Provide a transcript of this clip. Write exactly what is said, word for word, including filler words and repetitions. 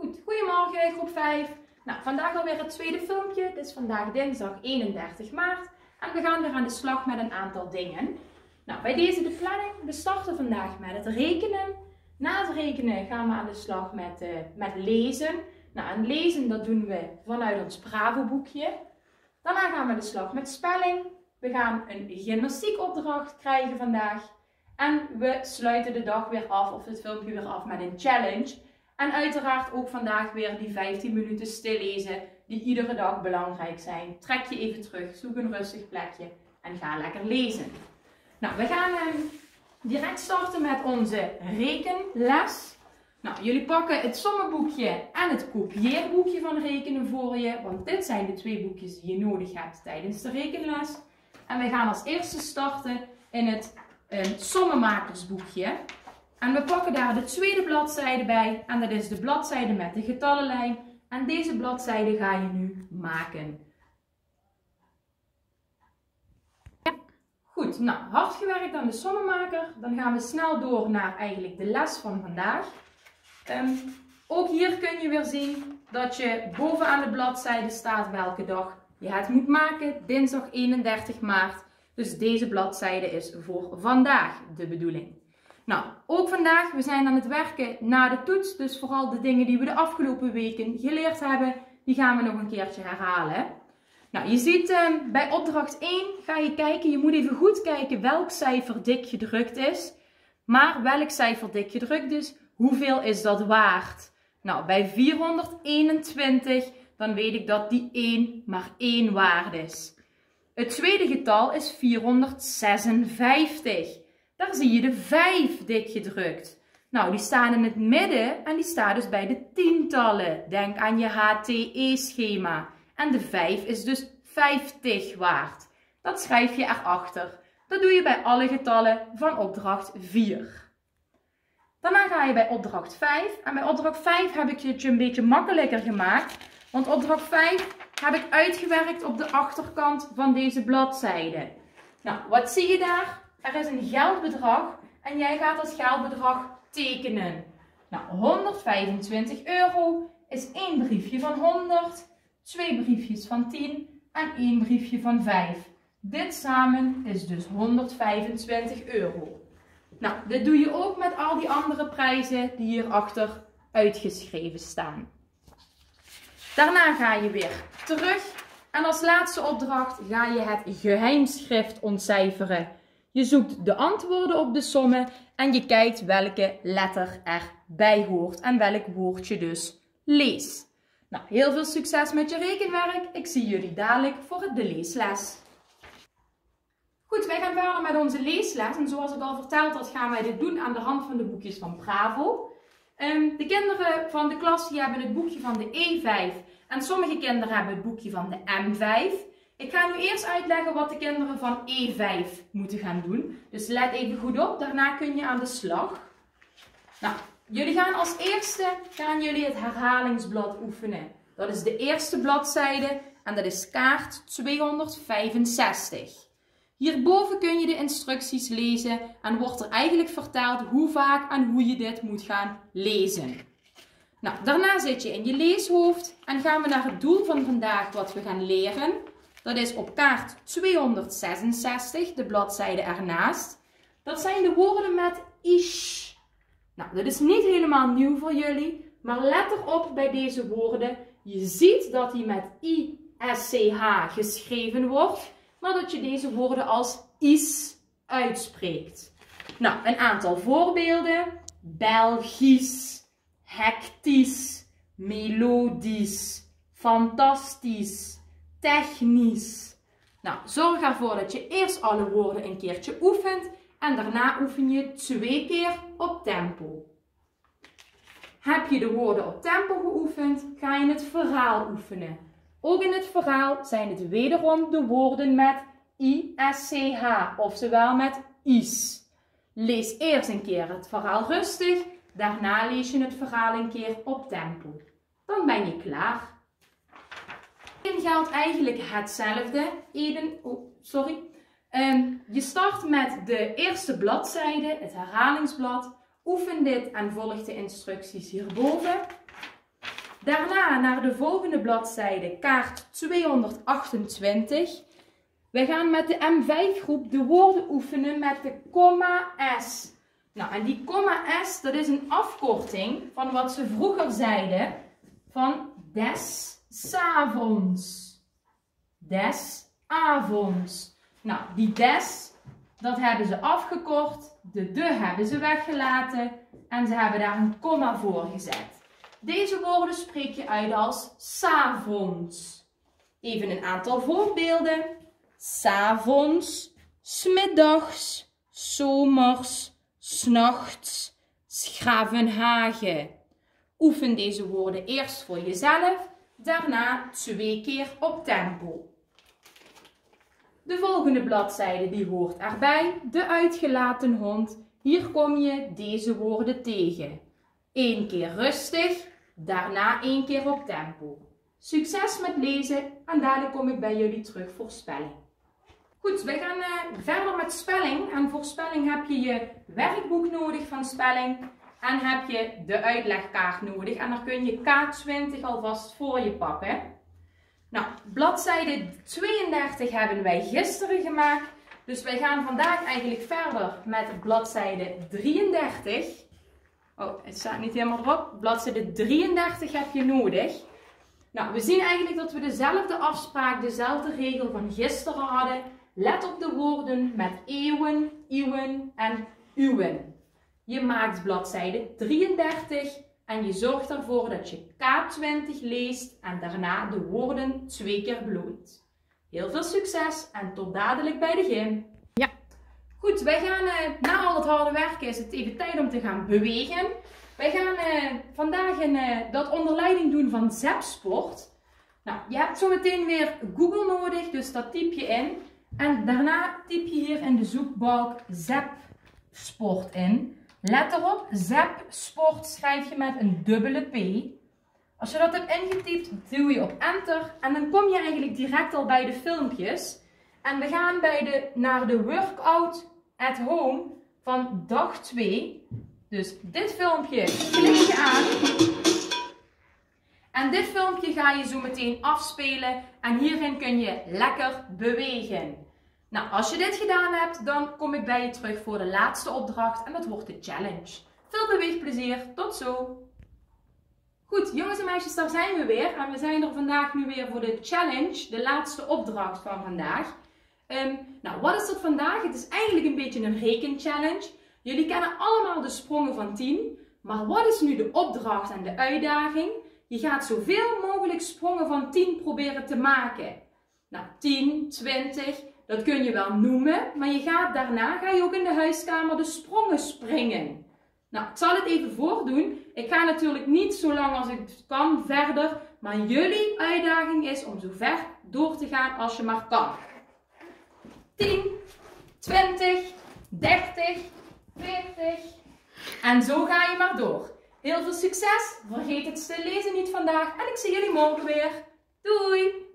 Goed, goedemorgen groep vijf. Nou, vandaag alweer het tweede filmpje. Het is vandaag dinsdag eenendertig maart. En we gaan weer aan de slag met een aantal dingen. Nou, bij deze de planning. We starten vandaag met het rekenen. Na het rekenen gaan we aan de slag met, uh, met lezen. Nou, en lezen dat doen we vanuit ons Bravo boekje. Daarna gaan we aan de slag met spelling. We gaan een gymnastiekopdracht krijgen vandaag. En we sluiten de dag weer af, of het filmpje weer af, met een challenge. En uiteraard ook vandaag weer die vijftien minuten stillezen die iedere dag belangrijk zijn. Trek je even terug, zoek een rustig plekje en ga lekker lezen. Nou, we gaan eh, direct starten met onze rekenles. Nou, jullie pakken het sommenboekje en het kopieerboekje van rekenen voor je. Want dit zijn de twee boekjes die je nodig hebt tijdens de rekenles. En we gaan als eerste starten in het eh, sommenmakersboekje. En we pakken daar de tweede bladzijde bij. En dat is de bladzijde met de getallenlijn. En deze bladzijde ga je nu maken. Ja. Goed, nou, hard gewerkt aan de sommenmaker. Dan gaan we snel door naar eigenlijk de les van vandaag. Um, ook hier kun je weer zien dat je bovenaan de bladzijde staat welke dag je het moet maken. Dinsdag eenendertig maart. Dus deze bladzijde is voor vandaag de bedoeling. Nou, ook vandaag, we zijn aan het werken na de toets. Dus vooral de dingen die we de afgelopen weken geleerd hebben, die gaan we nog een keertje herhalen. Nou, je ziet uh, bij opdracht één ga je kijken, je moet even goed kijken welk cijfer dik gedrukt is. Maar welk cijfer dik gedrukt is, hoeveel is dat waard? Nou, bij vierhonderdeenentwintig, dan weet ik dat die één maar één waard is. Het tweede getal is vierhonderdzesenvijftig. Daar zie je de vijf dik gedrukt. Nou, die staan in het midden en die staan dus bij de tientallen. Denk aan je H T E-schema. En de vijf is dus vijftig waard. Dat schrijf je erachter. Dat doe je bij alle getallen van opdracht vier. Daarna ga je bij opdracht vijf. En bij opdracht vijf heb ik het je een beetje makkelijker gemaakt. Want opdracht vijf heb ik uitgewerkt op de achterkant van deze bladzijde. Nou, wat zie je daar? Er is een geldbedrag en jij gaat dat geldbedrag tekenen. Nou, honderdvijfentwintig euro is één briefje van honderd, twee briefjes van tien en één briefje van vijf. Dit samen is dus honderdvijfentwintig euro. Nou, dit doe je ook met al die andere prijzen die hierachter uitgeschreven staan. Daarna ga je weer terug en als laatste opdracht ga je het geheimschrift ontcijferen. Je zoekt de antwoorden op de sommen en je kijkt welke letter erbij hoort en welk woord je dus leest. Nou, heel veel succes met je rekenwerk. Ik zie jullie dadelijk voor de leesles. Goed, wij gaan verder met onze leesles. En zoals ik al verteld had, gaan wij dit doen aan de hand van de boekjes van Bravo. Um, de kinderen van de klas die hebben het boekje van de E vijf en sommige kinderen hebben het boekje van de M vijf. Ik ga nu eerst uitleggen wat de kinderen van E vijf moeten gaan doen. Dus let even goed op, daarna kun je aan de slag. Nou, jullie gaan als eerste gaan jullie het herhalingsblad oefenen. Dat is de eerste bladzijde en dat is kaart tweehonderdvijfenzestig. Hierboven kun je de instructies lezen en wordt er eigenlijk verteld hoe vaak en hoe je dit moet gaan lezen. Nou, daarna zit je in je leeshoofd en gaan we naar het doel van vandaag wat we gaan leren. Dat is op kaart tweehonderdzesenzestig, de bladzijde ernaast. Dat zijn de woorden met ish. Nou, dat is niet helemaal nieuw voor jullie, maar let erop bij deze woorden. Je ziet dat die met I S C H geschreven wordt, maar dat je deze woorden als is uitspreekt. Nou, een aantal voorbeelden. Belgisch, hectisch, melodisch, fantastisch, technisch. Nou, zorg ervoor dat je eerst alle woorden een keertje oefent en daarna oefen je twee keer op tempo. Heb je de woorden op tempo geoefend, ga je het verhaal oefenen. Ook in het verhaal zijn het wederom de woorden met I S C H, oftewel met is. Lees eerst een keer het verhaal rustig, daarna lees je het verhaal een keer op tempo. Dan ben je klaar. Hierin geldt eigenlijk hetzelfde. Eden, oh, sorry. Um, je start met de eerste bladzijde, het herhalingsblad. Oefen dit en volg de instructies hierboven. Daarna naar de volgende bladzijde, kaart tweehonderdachtentwintig. We gaan met de M vijf groep de woorden oefenen met de komma S. Nou, en die komma S, dat is een afkorting van wat ze vroeger zeiden van des 's avonds. Des avonds. Nou, die des, dat hebben ze afgekort. De de hebben ze weggelaten. En ze hebben daar een komma voor gezet. Deze woorden spreek je uit als 's avonds. Even een aantal voorbeelden. 's avonds, 's middags, 's zomers, 's nachts, 's Gravenhage. Oefen deze woorden eerst voor jezelf, daarna twee keer op tempo. De volgende bladzijde die hoort erbij, de uitgelaten hond. Hier kom je deze woorden tegen. Eén keer rustig, daarna één keer op tempo. Succes met lezen en dadelijk kom ik bij jullie terug voor spelling. Goed, we gaan uh, verder met spelling. En voor spelling heb je je werkboek nodig van spelling. En heb je de uitlegkaart nodig. En dan kun je K twintig alvast voor je pakken. Nou, bladzijde tweeëndertig hebben wij gisteren gemaakt. Dus wij gaan vandaag eigenlijk verder met bladzijde drieëndertig. Oh, het staat niet helemaal erop. Bladzijde drieëndertig heb je nodig. Nou, we zien eigenlijk dat we dezelfde afspraak, dezelfde regel van gisteren hadden. Let op de woorden met eeuwen, uwen en uwen. Je maakt bladzijde drieëndertig en je zorgt ervoor dat je K twintig leest en daarna de woorden twee keer beloont. Heel veel succes en tot dadelijk bij de gym. Ja. Goed, wij gaan uh, na al het harde werken is het even tijd om te gaan bewegen. Wij gaan uh, vandaag een, uh, dat onder leiding doen van Zepsport. Nou, je hebt zometeen weer Google nodig, dus dat typ je in. En daarna typ je hier in de zoekbalk Zepsport in. Let erop, Zepsport schrijf je met een dubbele P. Als je dat hebt ingetypt, duw je op enter en dan kom je eigenlijk direct al bij de filmpjes. En we gaan bij de, naar de workout at home van dag twee. Dus dit filmpje klik je aan. En dit filmpje ga je zo meteen afspelen en hierin kun je lekker bewegen. Nou, als je dit gedaan hebt, dan kom ik bij je terug voor de laatste opdracht en dat wordt de challenge. Veel beweegplezier, tot zo! Goed, jongens en meisjes, daar zijn we weer. En we zijn er vandaag nu weer voor de challenge, de laatste opdracht van vandaag. Um, nou, wat is dat vandaag? Het is eigenlijk een beetje een rekenchallenge. Jullie kennen allemaal de sprongen van tien. Maar wat is nu de opdracht en de uitdaging? Je gaat zoveel mogelijk sprongen van tien proberen te maken. Nou, tien, twintig, dat kun je wel noemen. Maar je gaat, daarna ga je ook in de huiskamer de sprongen springen. Nou, ik zal het even voordoen. Ik ga natuurlijk niet zo lang als ik kan verder. Maar jullie uitdaging is om zo ver door te gaan als je maar kan. tien, twintig, dertig, veertig. En zo ga je maar door. Heel veel succes. Vergeet het stil lezen niet vandaag. En ik zie jullie morgen weer. Doei!